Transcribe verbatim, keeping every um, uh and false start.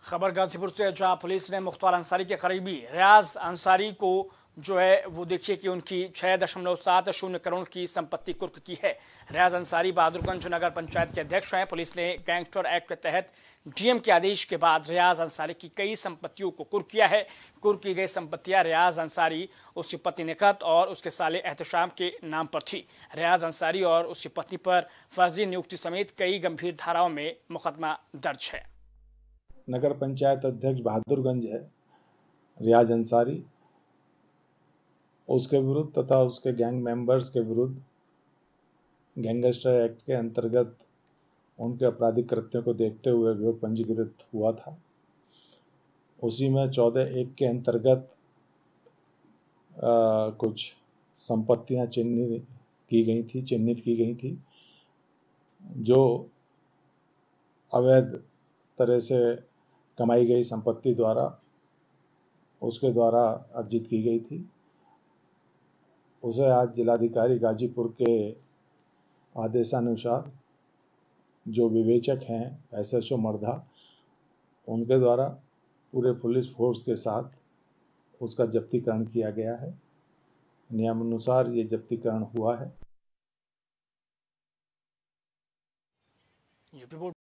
खबर गाजीपुर से, जहां पुलिस ने मुख्तार अंसारी के करीबी रियाज अंसारी को जो है वो देखिए कि उनकी छः दशमलव सात शून्य करोड़ की संपत्ति कुर्क की है। रियाज अंसारी बहादुरगंज नगर पंचायत के अध्यक्ष हैं। पुलिस ने गैंगस्टर एक्ट के तहत डीएम के आदेश के बाद रियाज अंसारी की कई संपत्तियों को कुर्क किया है। कुर्क की गई संपत्तियां रियाज अंसारी, उसकी पत्नी निकत और उसके साले एहतशाम के नाम पर थी। रियाज अंसारी और उसकी पत्नी पर फर्जी नियुक्ति समेत कई गंभीर धाराओं में मुकदमा दर्ज है। नगर पंचायत अध्यक्ष बहादुरगंज है रियाज अंसारी, उसके विरुद्ध तथा उसके गैंग मेंबर्स के विरुद्ध गैंगस्टर एक्ट के अंतर्गत उनके आपराधिक कृत्यों को देखते हुए अभियोग पंजीकृत हुआ था। उसी में चौदह एक के अंतर्गत कुछ संपत्तियां चिन्हित की गई थी चिन्हित की गई थी जो अवैध तरह से कमाई गई संपत्ति द्वारा उसके द्वारा अर्जित की गई थी। उसे आज जिलाधिकारी गाजीपुर के आदेशानुसार जो विवेचक हैं एसएचओ मर्धा, उनके द्वारा पूरे पुलिस फोर्स के साथ उसका जब्तीकरण किया गया है। नियमानुसार ये जब्तीकरण हुआ है।